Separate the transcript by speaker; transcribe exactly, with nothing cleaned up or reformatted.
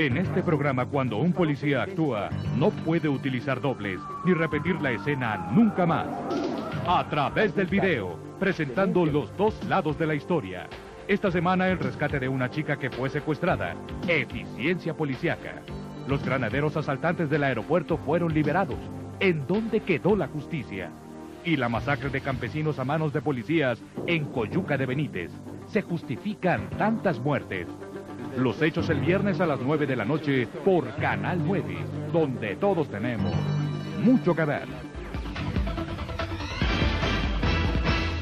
Speaker 1: En este programa, cuando un policía actúa, no puede utilizar dobles ni repetir la escena nunca más. A través del video, presentando los dos lados de la historia. Esta semana, el rescate de una chica que fue secuestrada. Eficiencia policíaca. Los granaderos asaltantes del aeropuerto fueron liberados. ¿En dónde quedó la justicia? Y la masacre de campesinos a manos de policías en Coyuca de Benítez. ¿Se justifican tantas muertes? Los hechos el viernes a las nueve de la noche por Canal nueve, donde todos tenemos mucho que ver.